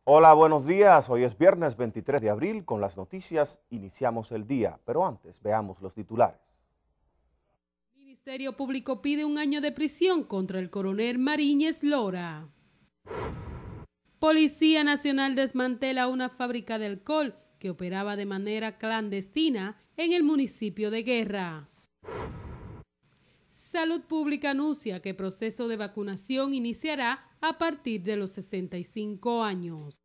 Hola, buenos días. Hoy es viernes 23 de abril. Con las noticias iniciamos el día, pero antes veamos los titulares. El Ministerio Público pide 1 año de prisión contra el coronel Mariñez Lora. Policía Nacional desmantela una fábrica de alcohol que operaba de manera clandestina en el municipio de Guerra. Salud Pública anuncia que el proceso de vacunación iniciará a partir de los 65 años.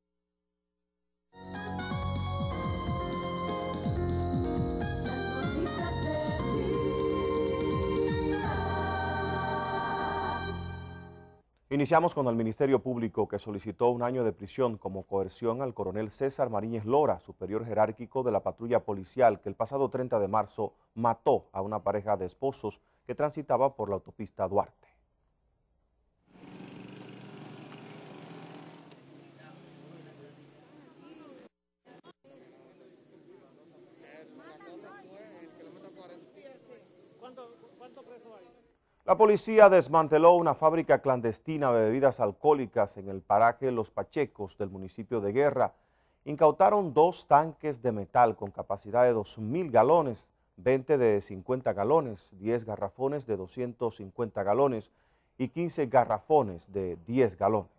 Iniciamos con el Ministerio Público, que solicitó 1 año de prisión como coerción al coronel César Mariñez Lora, superior jerárquico de la patrulla policial, que el pasado 30 de marzo mató a una pareja de esposos que transitaba por la autopista Duarte. La policía desmanteló una fábrica clandestina de bebidas alcohólicas en el paraje Los Pachecos del municipio de Guerra. Incautaron 2 tanques de metal con capacidad de 2.000 galones, 20 de 50 galones, 10 garrafones de 250 galones y 15 garrafones de 10 galones.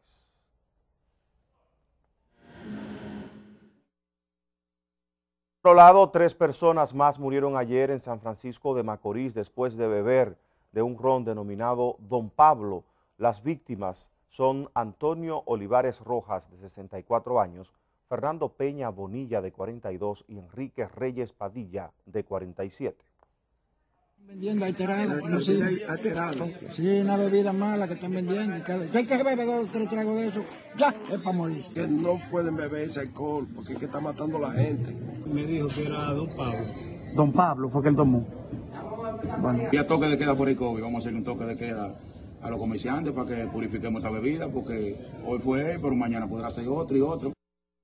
Por otro lado, 3 personas más murieron ayer en San Francisco de Macorís después de beber de un ron denominado Don Pablo. Las víctimas son Antonio Olivares Rojas, de 64 años, Fernando Peña Bonilla, de 42, y Enrique Reyes Padilla, de 47. Vendiendo alterado, no sirve. Sí, una bebida mala que están vendiendo. Hay que beber 2 o 3 tragos de eso, ya es para morir. Que no pueden beber ese alcohol porque es que está matando a la gente. Me dijo que era Don Pablo. Don Pablo fue que él tomó. Bueno. Y a toque de queda por el COVID, vamos a hacer un toque de queda a los comerciantes para que purifiquemos esta bebida, porque hoy fue él, pero mañana podrá ser otro y otro.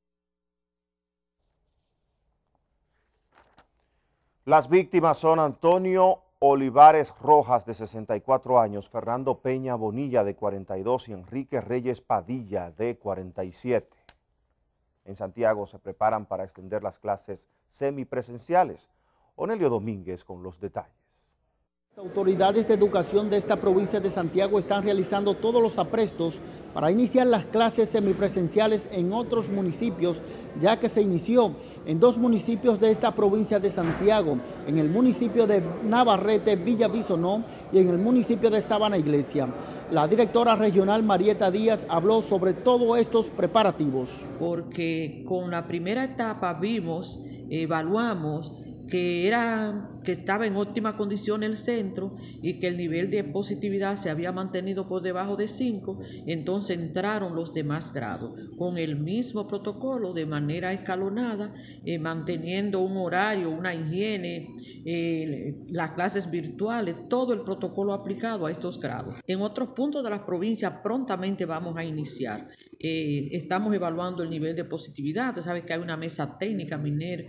Las víctimas son Antonio Olivares Rojas, de 64 años, Fernando Peña Bonilla, de 42, y Enrique Reyes Padilla, de 47. En Santiago se preparan para extender las clases semipresenciales. Onelio Domínguez con los detalles. Las autoridades de educación de esta provincia de Santiago están realizando todos los aprestos para iniciar las clases semipresenciales en otros municipios, ya que se inició en 2 municipios de esta provincia de Santiago, en el municipio de Navarrete, Villavicino, y en el municipio de Sabana Iglesia. La directora regional Marieta Díaz habló sobre todos estos preparativos. Porque con la primera etapa vimos, evaluamos que estaba en óptima condición el centro y que el nivel de positividad se había mantenido por debajo de 5, entonces entraron los demás grados con el mismo protocolo de manera escalonada, manteniendo un horario, una higiene, las clases virtuales, todo el protocolo aplicado a estos grados. En otros puntos de la provincia prontamente vamos a iniciar. Estamos evaluando el nivel de positividad. Usted sabe que hay una mesa técnica, MINER,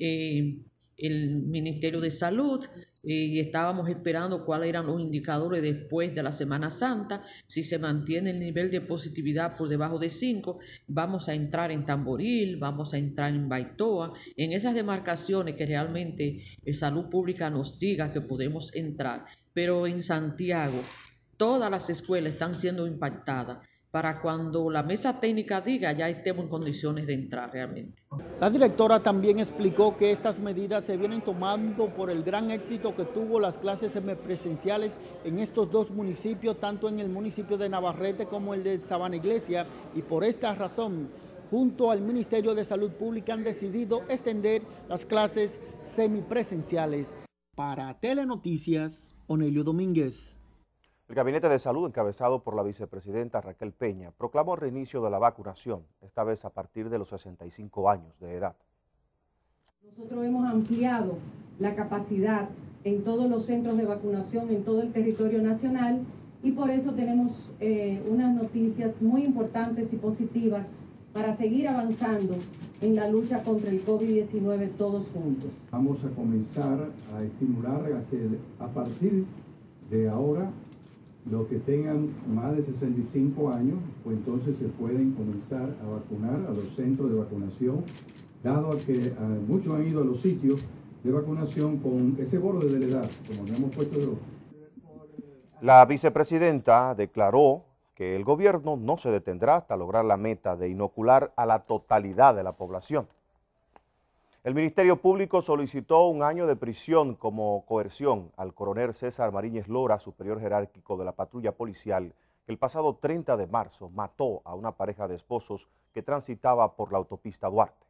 el Ministerio de Salud, y estábamos esperando cuáles eran los indicadores después de la Semana Santa. Si se mantiene el nivel de positividad por debajo de 5, vamos a entrar en Tamboril, vamos a entrar en Baitoa, en esas demarcaciones que realmente Salud Pública nos diga que podemos entrar. Pero en Santiago todas las escuelas están siendo impactadas para cuando la mesa técnica diga ya estemos en condiciones de entrar realmente. La directora también explicó que estas medidas se vienen tomando por el gran éxito que tuvo las clases semipresenciales en estos 2 municipios, tanto en el municipio de Navarrete como el de Sabana Iglesia, y por esta razón, junto al Ministerio de Salud Pública, han decidido extender las clases semipresenciales. Para Telenoticias, Onelio Domínguez. El Gabinete de Salud, encabezado por la vicepresidenta Raquel Peña, proclamó el reinicio de la vacunación, esta vez a partir de los 65 años de edad. Nosotros hemos ampliado la capacidad en todos los centros de vacunación en todo el territorio nacional, y por eso tenemos unas noticias muy importantes y positivas para seguir avanzando en la lucha contra el COVID-19 todos juntos. Vamos a comenzar a estimular a que a partir de ahora Los que tengan más de 65 años, pues entonces se pueden comenzar a vacunar a los centros de vacunación, dado a que muchos han ido a los sitios de vacunación con ese borde de la edad, como le hemos puesto. La vicepresidenta declaró que el gobierno no se detendrá hasta lograr la meta de inocular a la totalidad de la población. El Ministerio Público solicitó 1 año de prisión como coerción al coronel César Mariñez Lora, superior jerárquico de la patrulla policial, que el pasado 30 de marzo mató a una pareja de esposos que transitaba por la autopista Duarte.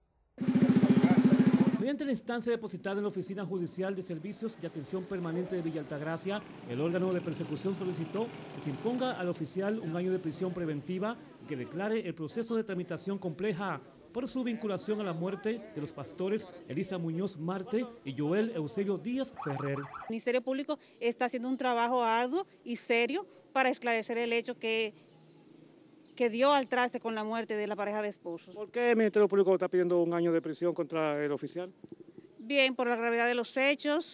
Mediante la instancia depositada en la Oficina Judicial de Servicios de Atención Permanente de Villa Altagracia, el órgano de persecución solicitó que se imponga al oficial 1 año de prisión preventiva y que declare el proceso de tramitación compleja por su vinculación a la muerte de los pastores Elisa Muñoz Marte y Joel Eusebio Díaz Ferrer. El Ministerio Público está haciendo un trabajo arduo y serio para esclarecer el hecho que dio al traste con la muerte de la pareja de esposos. ¿Por qué el Ministerio Público está pidiendo 1 año de prisión contra el oficial? Bien, por la gravedad de los hechos,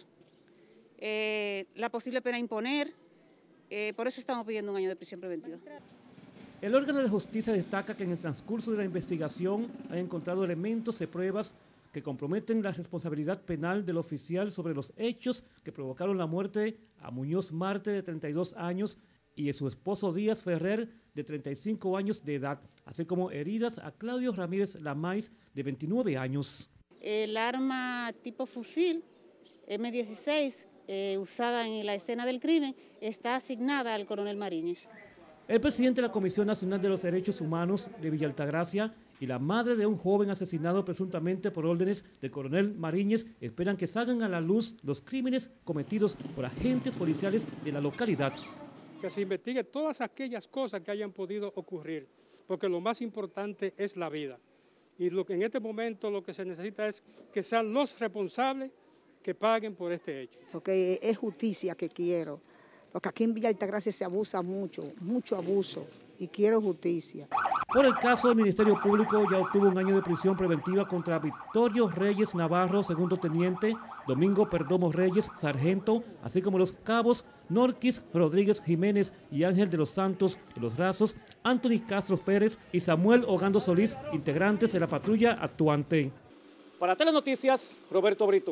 la posible pena a imponer, por eso estamos pidiendo 1 año de prisión preventiva. El órgano de justicia destaca que en el transcurso de la investigación han encontrado elementos de pruebas que comprometen la responsabilidad penal del oficial sobre los hechos que provocaron la muerte a Muñoz Marte, de 32 años, y de su esposo Díaz Ferrer, de 35 años de edad, así como heridas a Claudio Ramírez Lamais, de 29 años. El arma tipo fusil M16 usada en la escena del crimen está asignada al coronel Mariñez. El presidente de la Comisión Nacional de los Derechos Humanos de Villa Altagracia y la madre de un joven asesinado presuntamente por órdenes del coronel Mariñez esperan que salgan a la luz los crímenes cometidos por agentes policiales de la localidad. Que se investigue todas aquellas cosas que hayan podido ocurrir, porque lo más importante es la vida. Y lo que en este momento lo que se necesita es que sean los responsables que paguen por este hecho. Porque es justicia que quiero. Porque aquí en Villa Altagracia se abusa mucho, mucho abuso, y quiero justicia. Por el caso, el Ministerio Público ya obtuvo 1 año de prisión preventiva contra Victorio Reyes Navarro, segundo teniente, Domingo Perdomo Reyes, sargento, así como los cabos Norquis Rodríguez Jiménez y Ángel de los Santos de los Razos, Anthony Castro Pérez y Samuel Ogando Solís, integrantes de la patrulla actuante. Para Telenoticias, Roberto Brito.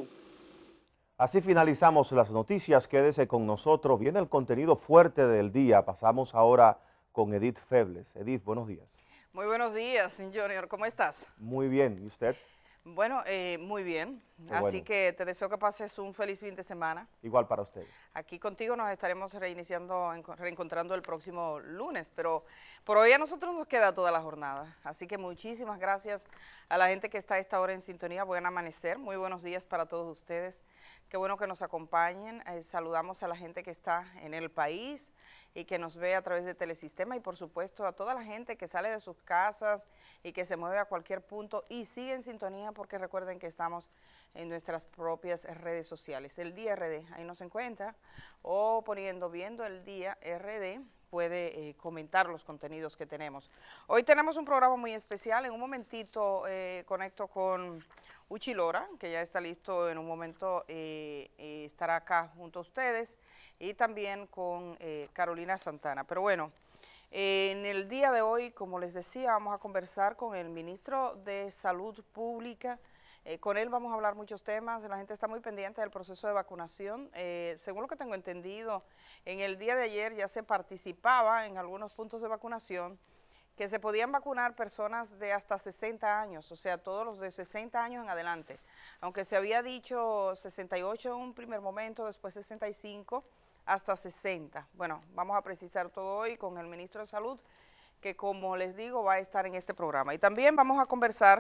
Así finalizamos las noticias, quédese con nosotros, viene el contenido fuerte del día. Pasamos ahora con Edith Febles. Edith, buenos días. Muy buenos días, Junior, ¿cómo estás? Muy bien, ¿y usted? Bueno, muy bien, así que te deseo que pases un feliz fin de semana. Igual para ustedes. Aquí contigo nos estaremos reencontrando el próximo lunes, pero por hoy a nosotros nos queda toda la jornada. Así que muchísimas gracias a la gente que está a esta hora en sintonía. Buen amanecer, muy buenos días para todos ustedes. Qué bueno que nos acompañen. Saludamos a la gente que está en el país y que nos ve a través de Telesistema y por supuesto a toda la gente que sale de sus casas y que se mueve a cualquier punto y sigue en sintonía, porque recuerden que estamos en nuestras propias redes sociales. El Día RD, ahí nos encuentra, o viendo el Día RD, puede comentar los contenidos que tenemos. Hoy tenemos un programa muy especial. En un momentito conecto con Uchi Lora, que ya está listo. En un momento estará acá junto a ustedes, y también con Carolina Santana. Pero bueno, en el día de hoy, como les decía, vamos a conversar con el ministro de Salud Pública. Con él vamos a hablar muchos temas. La gente está muy pendiente del proceso de vacunación. Según lo que tengo entendido, en el día de ayer ya se participaba en algunos puntos de vacunación que se podían vacunar personas de hasta 60 años, o sea, todos los de 60 años en adelante. Aunque se había dicho 68 en un primer momento, después 65, hasta 60. Bueno, vamos a precisar todo hoy con el ministro de Salud, que como les digo va a estar en este programa. Y también vamos a conversar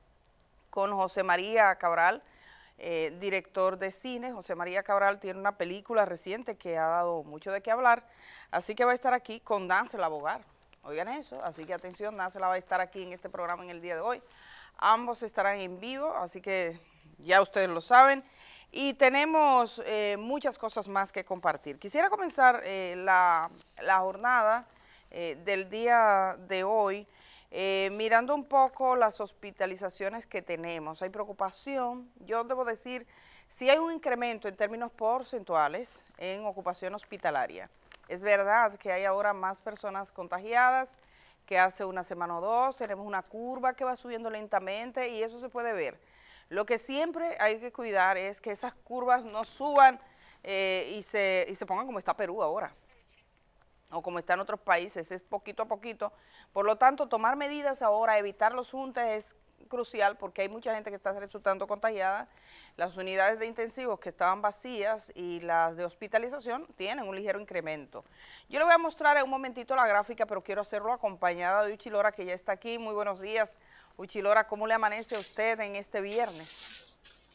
con José María Cabral, director de cine. José María Cabral tiene una película reciente que ha dado mucho de qué hablar, así que va a estar aquí con Dánsela Bogar. Oigan eso, así que atención, Dánsela va a estar aquí en este programa en el día de hoy. Ambos estarán en vivo, así que ya ustedes lo saben. Y tenemos muchas cosas más que compartir. Quisiera comenzar la jornada del día de hoy mirando un poco las hospitalizaciones que tenemos. Hay preocupación. Yo debo decir, sí hay un incremento en términos porcentuales en ocupación hospitalaria. Es verdad que hay ahora más personas contagiadas que hace una semana o dos. Tenemos una curva que va subiendo lentamente y eso se puede ver. Lo que siempre hay que cuidar es que esas curvas no suban y se pongan como está Perú ahora, o como está en otros países, es poquito a poquito. Por lo tanto, tomar medidas ahora, evitar los juntes es crucial porque hay mucha gente que está resultando contagiada. Las unidades de intensivos que estaban vacías y las de hospitalización tienen un ligero incremento. Yo le voy a mostrar en un momentito la gráfica, pero quiero hacerlo acompañada de Uchilora, que ya está aquí. Muy buenos días, Uchilora. ¿Cómo le amanece a usted en este viernes?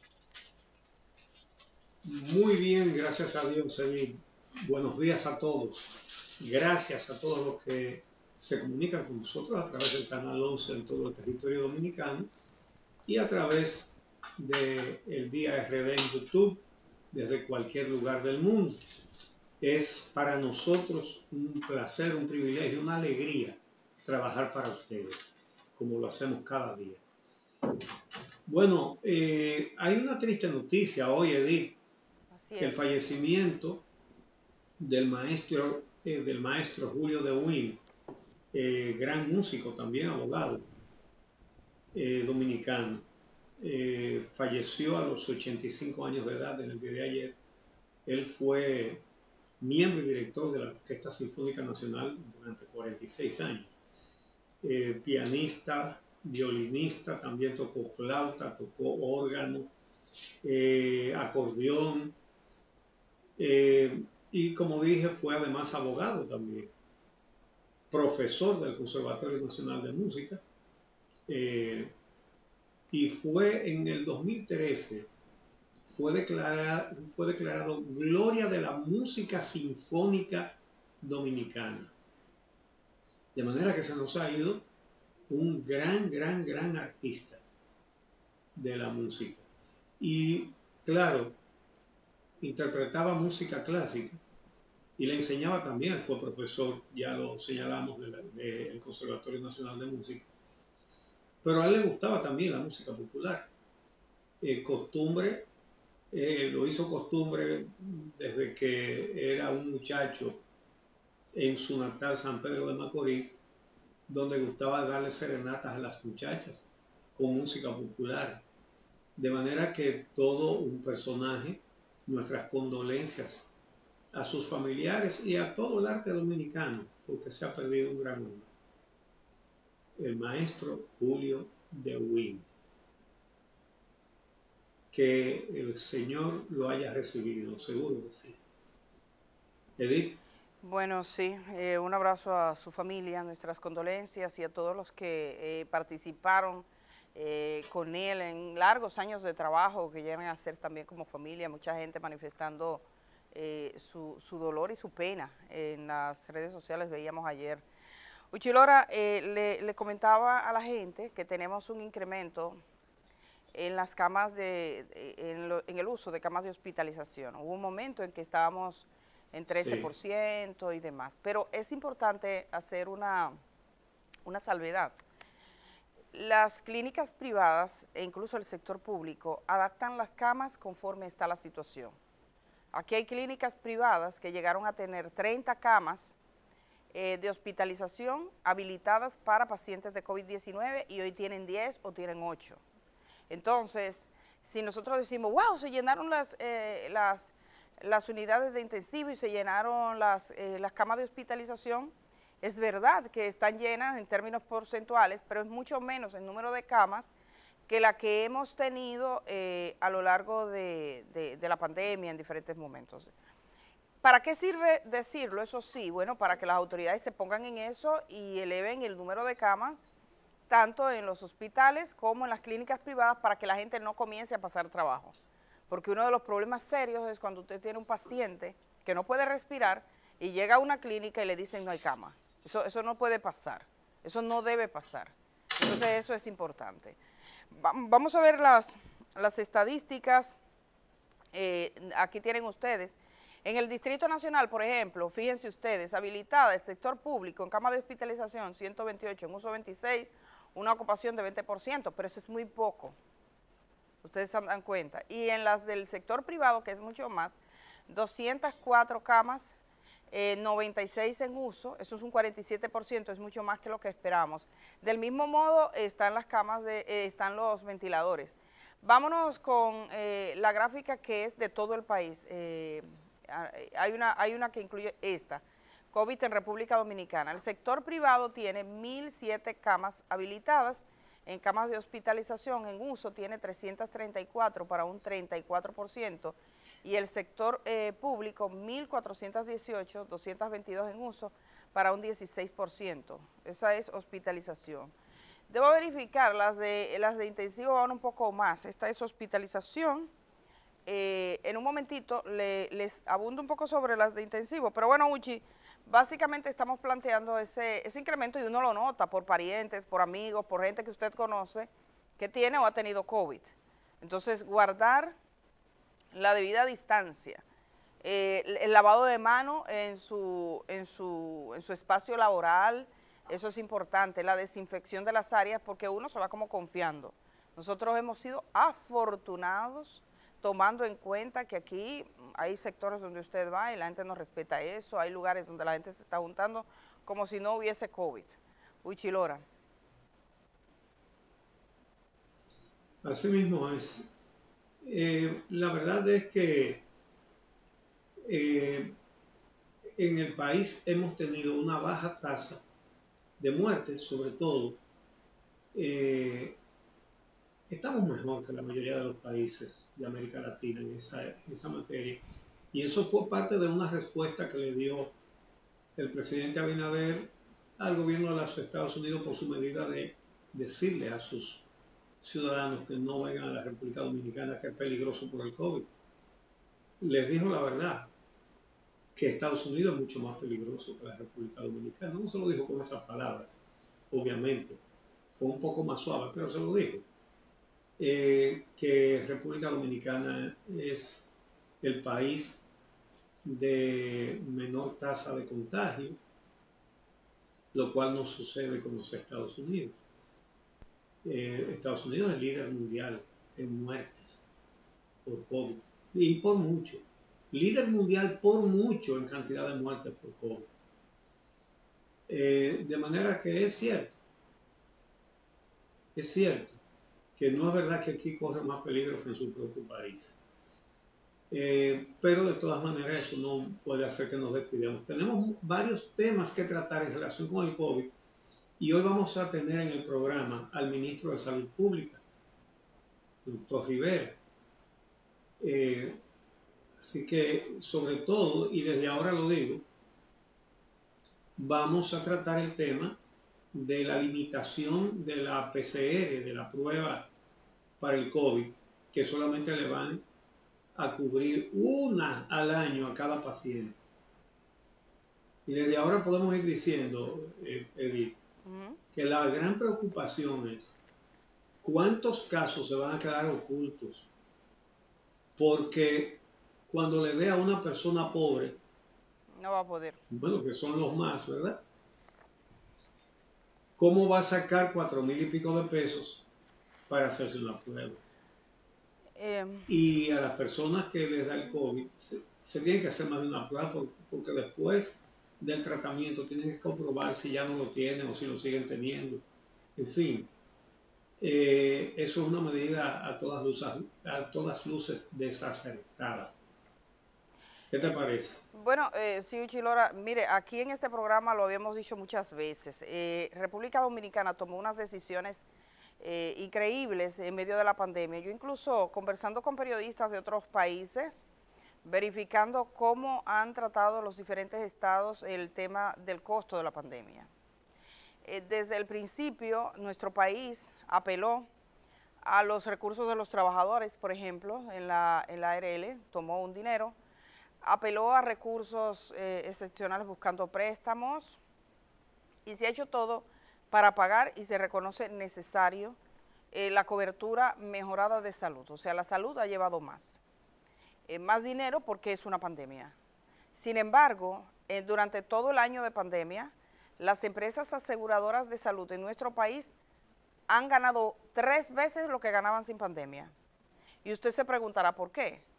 Muy bien, gracias a Dios, Celine. Buenos días a todos. Gracias a todos los que se comunican con nosotros a través del canal 11 en todo el territorio dominicano y a través del Día RD en YouTube desde cualquier lugar del mundo. Es para nosotros un placer, un privilegio, una alegría trabajar para ustedes, como lo hacemos cada día. Bueno, hay una triste noticia hoy, Edith, el fallecimiento del maestro Julio de Wind, gran músico, también abogado dominicano. Falleció a los 85 años de edad en el día de ayer. Él fue miembro y director de la Orquesta Sinfónica Nacional durante 46 años. Pianista, violinista, también tocó flauta, tocó órgano, acordeón, y como dije, fue además abogado también, profesor del Conservatorio Nacional de Música, y fue en el 2013, fue declarado Gloria de la Música Sinfónica Dominicana. De manera que se nos ha ido un gran artista de la música. Y claro, interpretaba música clásica y le enseñaba también, fue profesor, ya lo señalamos, del Conservatorio Nacional de Música. Pero a él le gustaba también la música popular. Lo hizo costumbre desde que era un muchacho en su natal San Pedro de Macorís, donde gustaba darle serenatas a las muchachas con música popular. De manera que todo un personaje, nuestras condolencias a sus familiares y a todo el arte dominicano, porque se ha perdido un gran hombre. El maestro Julio de Wind. Que el Señor lo haya recibido, seguro que sí. Edith. Bueno, sí, un abrazo a su familia, nuestras condolencias y a todos los que participaron con él en largos años de trabajo que llegan a ser también como familia, mucha gente manifestando su dolor y su pena en las redes sociales, veíamos ayer. Uchilora, le comentaba a la gente que tenemos un incremento en las camas en el uso de camas de hospitalización. Hubo un momento en que estábamos en 13% y demás, pero es importante hacer una salvedad. Las clínicas privadas e incluso el sector público adaptan las camas conforme está la situación. Aquí hay clínicas privadas que llegaron a tener 30 camas de hospitalización habilitadas para pacientes de COVID-19 y hoy tienen 10 o tienen 8. Entonces, si nosotros decimos, wow, se llenaron las unidades de intensivo y se llenaron las camas de hospitalización, es verdad que están llenas en términos porcentuales, pero es mucho menos el número de camas que la que hemos tenido a lo largo de la pandemia en diferentes momentos. ¿Para qué sirve decirlo? Eso sí, bueno, para que las autoridades se pongan en eso y eleven el número de camas, tanto en los hospitales como en las clínicas privadas, para que la gente no comience a pasar trabajo. Porque uno de los problemas serios es cuando usted tiene un paciente que no puede respirar y llega a una clínica y le dicen no hay cama. Eso no puede pasar, eso no debe pasar. Entonces eso es importante. Vamos a ver las estadísticas, aquí tienen ustedes. En el Distrito Nacional, por ejemplo, fíjense ustedes, habilitada el sector público en cama de hospitalización 128, en uso 26, una ocupación de 20%, pero eso es muy poco. Ustedes se dan cuenta. Y en las del sector privado, que es mucho más, 204 camas 96 en uso, eso es un 47%, es mucho más que lo que esperamos. Del mismo modo están las camas, están los ventiladores. Vámonos con la gráfica que es de todo el país. Hay una que incluye esta, COVID en República Dominicana. El sector privado tiene 1.007 camas habilitadas. En camas de hospitalización en uso tiene 334 para un 34%, y el sector público 1.418, 222 en uso para un 16%. Esa es hospitalización. Debo verificar, las de intensivo van un poco más. Esta es hospitalización. En un momentito les abundo un poco sobre las de intensivo, pero bueno, Uchi, básicamente estamos planteando ese incremento y uno lo nota por parientes, por amigos, por gente que usted conoce que tiene o ha tenido COVID. Entonces, guardar la debida distancia, el lavado de mano en su espacio laboral, eso es importante, la desinfección de las áreas, porque uno se va como confiando. Nosotros hemos sido afortunados tomando en cuenta que aquí hay sectores donde usted va y la gente no respeta eso, hay lugares donde la gente se está juntando como si no hubiese COVID. Huichilora. Así mismo es. La verdad es que en el país hemos tenido una baja tasa de muertes, sobre todo. Estamos mejor que la mayoría de los países de América Latina en esa materia. Y eso fue parte de una respuesta que le dio el presidente Abinader al gobierno de los Estados Unidos por su medida de decirle a sus ciudadanos que no vengan a la República Dominicana, que es peligroso por el COVID. Les dijo la verdad, que Estados Unidos es mucho más peligroso que la República Dominicana. No se lo dijo con esas palabras, obviamente. Fue un poco más suave, pero se lo dijo. Que República Dominicana es el país de menor tasa de contagio, lo cual no sucede con los Estados Unidos. Estados Unidos es el líder mundial en muertes por COVID, y por mucho. Líder mundial por mucho en cantidad de muertes por COVID. De manera que es cierto que no es verdad que aquí corre más peligro que en su propio país. Pero de todas maneras eso no puede hacer que nos descuidemos. Tenemos varios temas que tratar en relación con el COVID y hoy vamos a tener en el programa al ministro de Salud Pública, doctor Rivera. Así que sobre todo, y desde ahora lo digo, vamos a tratar el tema de la limitación de la PCR, de la prueba para el COVID, que solamente le van a cubrir una al año a cada paciente. Y desde ahora podemos ir diciendo, Edith, que la gran preocupación es cuántos casos se van a quedar ocultos, porque cuando le dé a una persona pobre, no va a poder. Bueno, que son los más, ¿verdad? ¿Cómo va a sacar 4,000 y pico de pesos para hacerse una prueba? Y a las personas que les da el COVID se tienen que hacer más de una prueba porque después del tratamiento tienen que comprobar si ya no lo tienen o si lo siguen teniendo. En fin, eso es una medida a todas luces desacertada. ¿Qué te parece? Bueno, sí, Uchilora, mire, aquí en este programa lo habíamos dicho muchas veces. República Dominicana tomó unas decisiones increíbles en medio de la pandemia. Yo incluso conversando con periodistas de otros países, verificando cómo han tratado los diferentes estados el tema del costo de la pandemia. Desde el principio, nuestro país apeló a los recursos de los trabajadores, por ejemplo, en la ARL, tomó un dinero, apeló a recursos excepcionales buscando préstamos y se ha hecho todo para pagar y se reconoce necesario la cobertura mejorada de salud. O sea, la salud ha llevado más dinero porque es una pandemia. Sin embargo, durante todo el año de pandemia, las empresas aseguradoras de salud en nuestro país han ganado 3 veces lo que ganaban sin pandemia. Y usted se preguntará por qué.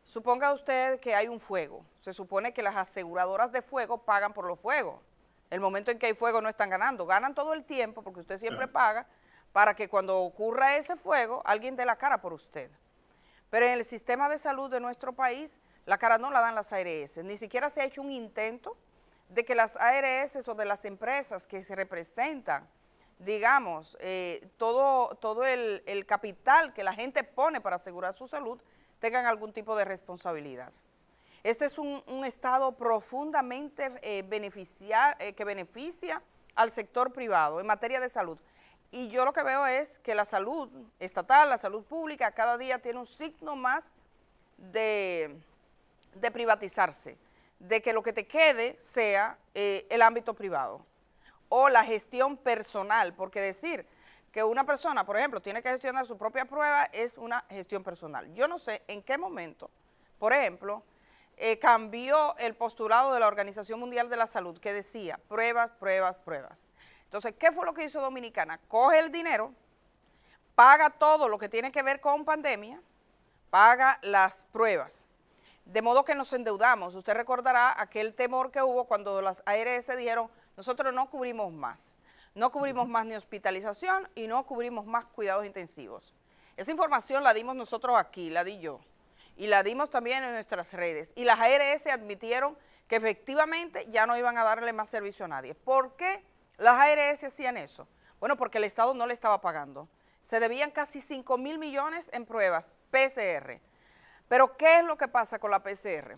suponga usted que hay un fuego. Se supone que las aseguradoras de fuego pagan por los fuegos. El momento en que hay fuego no están ganando, ganan todo el tiempo porque usted siempre paga para que cuando ocurra ese fuego alguien dé la cara por usted. Pero en el sistema de salud de nuestro país, la cara no la dan las ARS, ni siquiera se ha hecho un intento de que las ARS o de las empresas que se representan, digamos, todo el capital que la gente pone para asegurar su salud, tengan algún tipo de responsabilidad. Este es un Estado profundamente que beneficia al sector privado en materia de salud. Y yo lo que veo es que la salud estatal, la salud pública, cada día tiene un signo más de privatizarse, de que lo que te quede sea el ámbito privado o la gestión personal, porque decir que una persona, por ejemplo, tiene que gestionar su propia prueba es una gestión personal. Yo no sé en qué momento, por ejemplo, cambió el postulado de la Organización Mundial de la Salud que decía pruebas, pruebas, pruebas. Entonces, ¿qué fue lo que hizo Dominicana? Coge el dinero, paga todo lo que tiene que ver con pandemia, paga las pruebas. De modo que nos endeudamos. Usted recordará aquel temor que hubo cuando las ARS dijeron, nosotros no cubrimos más. No cubrimos más ni hospitalización y no cubrimos más cuidados intensivos. Esa información la dimos nosotros aquí, la di yo. Y la dimos también en nuestras redes. Y las ARS admitieron que efectivamente ya no iban a darle más servicio a nadie. ¿Por qué las ARS hacían eso? Bueno, porque el Estado no le estaba pagando. Se debían casi 5.000 millones en pruebas PCR. Pero ¿qué es lo que pasa con la PCR?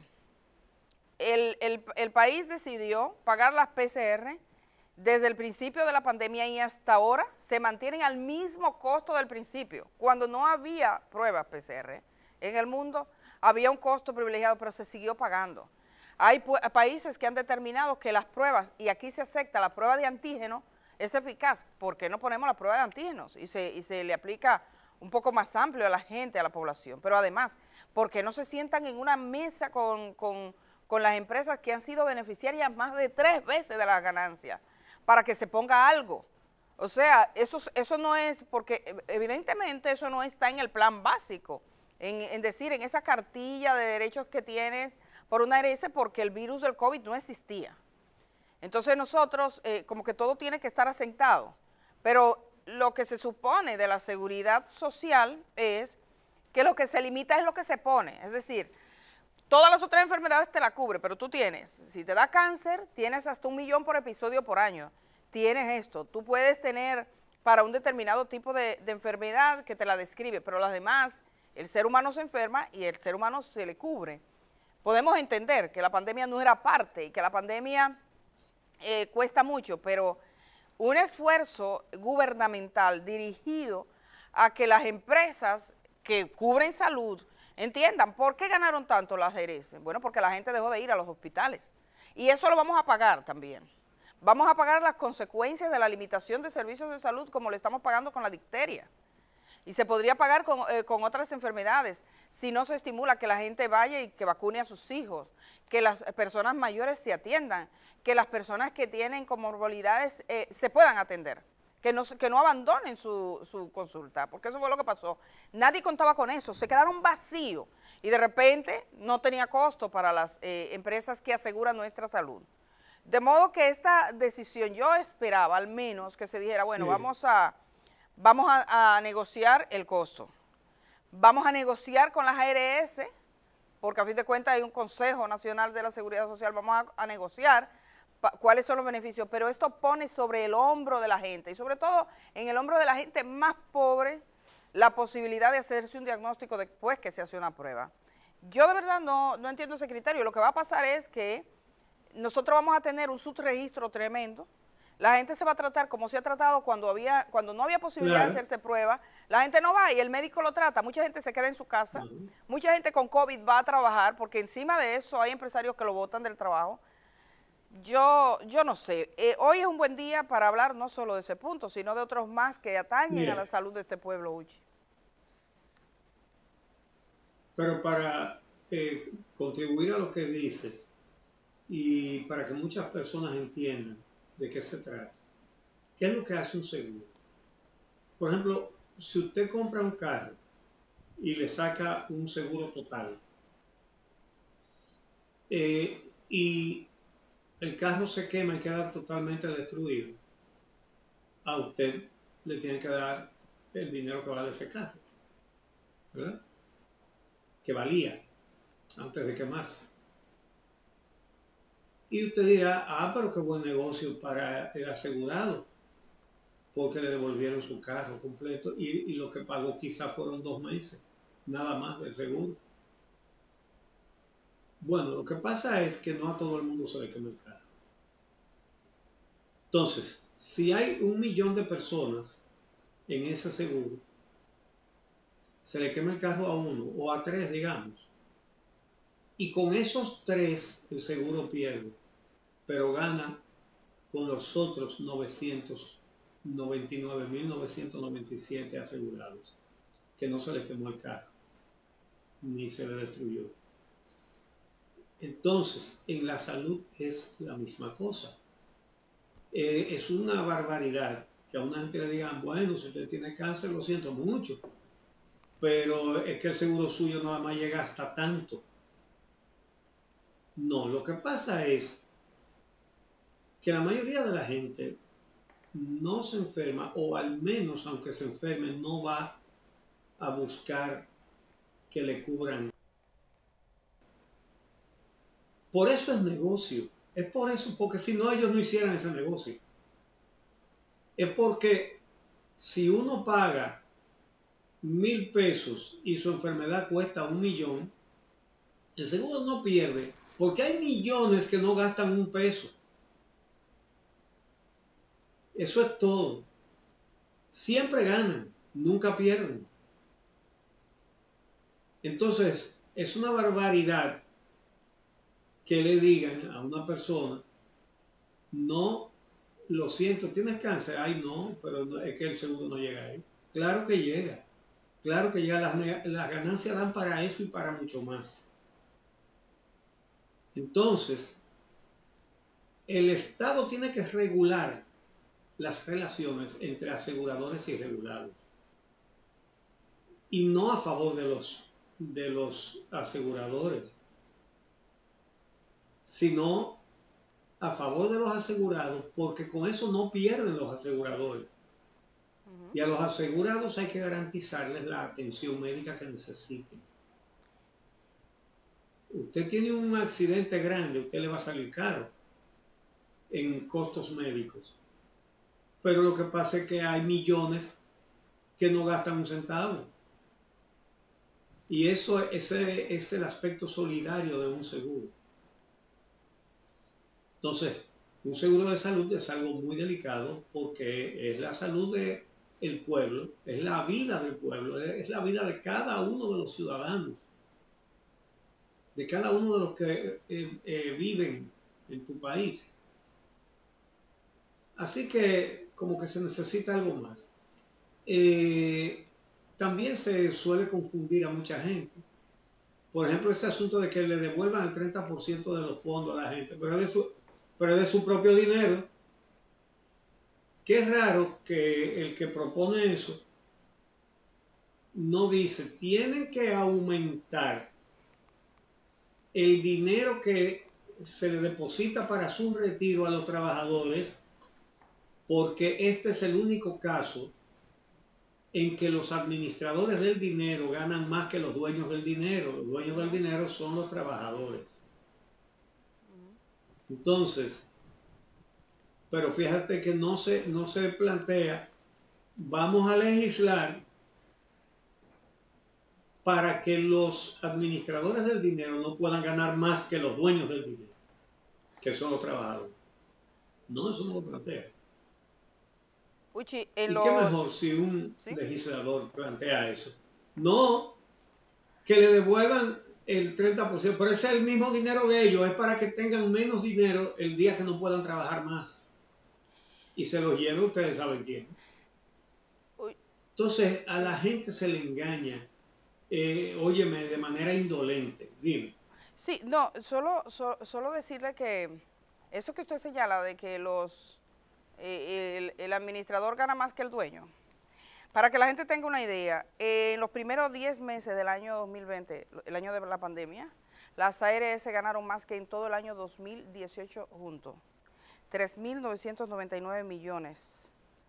El país decidió pagar las PCR desde el principio de la pandemia y hasta ahora se mantienen al mismo costo del principio. Cuando no había pruebas PCR en el mundo, había un costo privilegiado, pero se siguió pagando. Hay países que han determinado que las pruebas, y aquí se acepta la prueba de antígeno, es eficaz. ¿Por qué no ponemos la prueba de antígenos? Y se le aplica un poco más amplio a la gente, a la población. Pero además, ¿por qué no se sientan en una mesa con las empresas que han sido beneficiarias más de 3 veces de las ganancias para que se ponga algo? O sea, eso no es, porque evidentemente eso no está en el plan básico, en decir, en esa cartilla de derechos que tienes por una ARS, porque el virus del COVID no existía. Entonces nosotros, como que todo tiene que estar asentado, pero lo que se supone de la seguridad social es que lo que se limita es lo que se pone, es decir, todas las otras enfermedades te la cubre, pero tú tienes, si te da cáncer, tienes hasta 1 millón por episodio por año, tienes esto, tú puedes tener para un determinado tipo de enfermedad que te la describe, pero las demás, el ser humano se enferma y el ser humano se le cubre. Podemos entender que la pandemia no era parte y que la pandemia cuesta mucho, pero un esfuerzo gubernamental dirigido a que las empresas que cubren salud entiendan por qué ganaron tanto las ARS. Bueno, porque la gente dejó de ir a los hospitales. Y eso lo vamos a pagar también. Vamos a pagar las consecuencias de la limitación de servicios de salud como lo estamos pagando con la difteria. Y se podría pagar con otras enfermedades si no se estimula que la gente vaya y que vacune a sus hijos, que las personas mayores se atiendan, que las personas que tienen comorbilidades se puedan atender, que no abandonen su consulta, porque eso fue lo que pasó. Nadie contaba con eso, se quedaron vacíos y de repente no tenía costo para las empresas que aseguran nuestra salud. De modo que esta decisión yo esperaba al menos que se dijera, bueno, sí, vamos a negociar el costo, vamos a negociar con las ARS, porque a fin de cuentas hay un Consejo Nacional de la Seguridad Social, vamos a negociar cuáles son los beneficios, pero esto pone sobre el hombro de la gente, y sobre todo en el hombro de la gente más pobre, la posibilidad de hacerse un diagnóstico después que se hace una prueba. Yo de verdad no entiendo ese criterio. Lo que va a pasar es que nosotros vamos a tener un subregistro tremendo. La gente se va a tratar como se ha tratado cuando no había posibilidad de hacerse prueba. La gente no va y el médico lo trata. Mucha gente se queda en su casa. Mucha gente con COVID va a trabajar porque encima de eso hay empresarios que lo botan del trabajo. Yo no sé. Hoy es un buen día para hablar no solo de ese punto, sino de otros más que atañen a la salud de este pueblo, Uchi. Pero para contribuir a lo que dices y para que muchas personas entiendan de qué se trata, ¿qué es lo que hace un seguro? Por ejemplo, si usted compra un carro y le saca un seguro total, y el carro se quema y queda totalmente destruido, a usted le tienen que dar el dinero que vale ese carro, ¿verdad? Que valía antes de quemarse. Y usted dirá, pero qué buen negocio para el asegurado, porque le devolvieron su carro completo y lo que pagó quizá fueron 2 meses, nada más del seguro. Bueno, lo que pasa es que no a todo el mundo se le quema el carro. Entonces, si hay 1 millón de personas en ese seguro, se le quema el carro a 1 o a 3, digamos, y con esos 3 el seguro pierde, pero gana con los otros 999.997 asegurados, que no se le quemó el carro, ni se le destruyó. Entonces, en la salud es la misma cosa. Es una barbaridad que a una gente le digan, bueno, si usted tiene cáncer, lo siento mucho, pero es que el seguro suyo nada más llega hasta tanto. No, lo que pasa es que la mayoría de la gente no se enferma, o al menos aunque se enferme, no va a buscar que le cubran. Por eso es negocio. Es por eso, porque si no ellos no hicieran ese negocio. Es porque si uno paga 1.000 pesos y su enfermedad cuesta 1 millón, el seguro no pierde, porque hay millones que no gastan 1 peso. Eso es todo. Siempre ganan, nunca pierden. Entonces, es una barbaridad que le digan a una persona, no, lo siento, ¿tienes cáncer? Ay, no, pero es que el seguro no llega ahí. Claro que llega. Claro que llega. Las ganancias dan para eso y para mucho más. Entonces, el Estado tiene que regular las relaciones entre aseguradores y regulados. Y no a favor de los aseguradores, sino a favor de los asegurados, porque con eso no pierden los aseguradores. Y a los asegurados hay que garantizarles la atención médica que necesiten. Usted tiene un accidente grande, usted le va a salir caro en costos médicos. Pero lo que pasa es que hay millones que no gastan 1 centavo. Y eso ese es el aspecto solidario de un seguro. Entonces, un seguro de salud es algo muy delicado porque es la salud del pueblo, es la vida del pueblo, es la vida de cada uno de los ciudadanos, de cada uno de los que viven en tu país. Así que como que se necesita algo más. También se suele confundir a mucha gente. Por ejemplo, ese asunto de que le devuelvan el 30% de los fondos a la gente, pero es de su propio dinero. Qué raro que el que propone eso no dice, tienen que aumentar el dinero que se le deposita para su retiro a los trabajadores, porque este es el único caso en que los administradores del dinero ganan más que los dueños del dinero. Los dueños del dinero son los trabajadores. Entonces, pero fíjate que no se plantea, vamos a legislar para que los administradores del dinero no puedan ganar más que los dueños del dinero, que son los trabajadores. No, eso no lo plantea. Uchi, ¿Y qué mejor si un legislador plantea eso? No, que le devuelvan el 30%, pero ese es el mismo dinero de ellos, es para que tengan menos dinero el día que no puedan trabajar más. Y se los lleve, ustedes saben quién. Entonces, a la gente se le engaña, óyeme, de manera indolente. Dime. Sí, no, solo decirle que eso que usted señala de que el administrador gana más que el dueño. Para que la gente tenga una idea, en los primeros 10 meses del año 2020, el año de la pandemia, las ARS ganaron más que en todo el año 2018 juntos, 3.999 millones.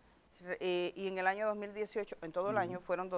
Y en el año 2018, en todo el año, fueron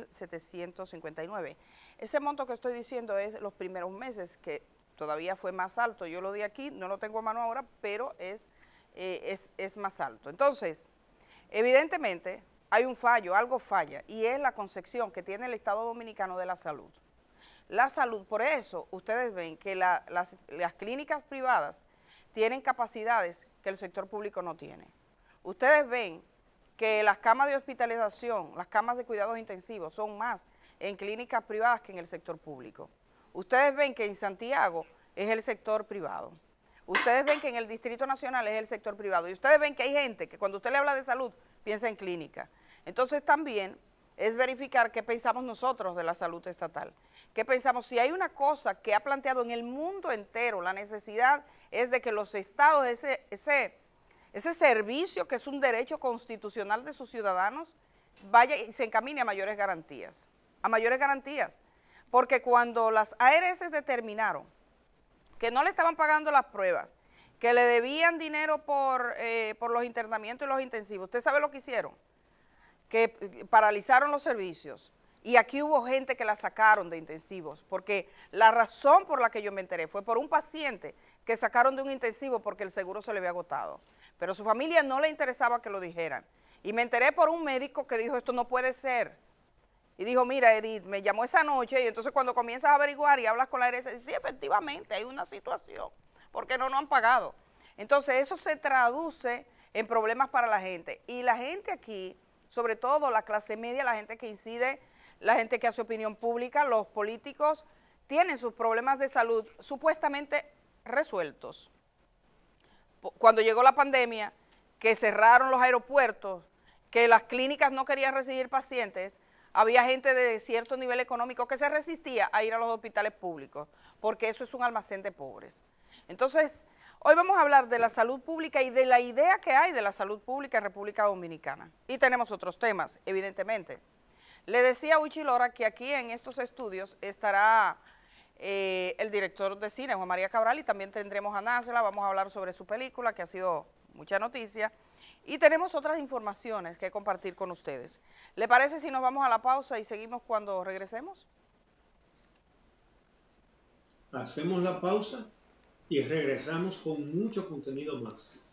2.759. Ese monto que estoy diciendo es los primeros meses, que todavía fue más alto. Yo lo di aquí, no lo tengo a mano ahora, pero es más alto. Entonces, evidentemente, hay un fallo, algo falla, y es la concepción que tiene el Estado Dominicano de la salud. La salud, por eso, ustedes ven que las clínicas privadas tienen capacidades que el sector público no tiene. Ustedes ven que las camas de hospitalización, las camas de cuidados intensivos son más en clínicas privadas que en el sector público. Ustedes ven que en Santiago es el sector privado. Ustedes ven que en el Distrito Nacional es el sector privado. Y ustedes ven que hay gente que cuando usted le habla de salud piensa en clínica. Entonces también es verificar qué pensamos nosotros de la salud estatal. ¿Qué pensamos? Si hay una cosa que ha planteado en el mundo entero, la necesidad es de que los estados, ese servicio que es un derecho constitucional de sus ciudadanos, vaya y se encamine a mayores garantías. A mayores garantías. Porque cuando las ARS determinaron que no le estaban pagando las pruebas, que le debían dinero por los internamientos y los intensivos, ¿usted sabe lo que hicieron? Que paralizaron los servicios. Y aquí hubo gente que la sacaron de intensivos, porque la razón por la que yo me enteré fue por un paciente que sacaron de un intensivo porque el seguro se le había agotado. Pero a su familia no le interesaba que lo dijeran. Y me enteré por un médico que dijo, esto no puede ser. Y dijo, mira, Edith, me llamó esa noche, y entonces cuando comienzas a averiguar y hablas con la ARS, sí, efectivamente, hay una situación, porque no han pagado. Entonces eso se traduce en problemas para la gente. Y la gente aquí, sobre todo la clase media, la gente que incide, la gente que hace opinión pública, los políticos, tienen sus problemas de salud supuestamente resueltos. Cuando llegó la pandemia, que cerraron los aeropuertos, que las clínicas no querían recibir pacientes, había gente de cierto nivel económico que se resistía a ir a los hospitales públicos, porque eso es un almacén de pobres. Entonces, hoy vamos a hablar de la salud pública y de la idea que hay de la salud pública en República Dominicana. Y tenemos otros temas, evidentemente. Le decía a Uchi Lora que aquí en estos estudios estará el director de cine, Juan María Cabral, y también tendremos a Nájera. Vamos a hablar sobre su película, que ha sido mucha noticia, y tenemos otras informaciones que compartir con ustedes. ¿Le parece si nos vamos a la pausa y seguimos cuando regresemos? Hacemos la pausa y regresamos con mucho contenido más.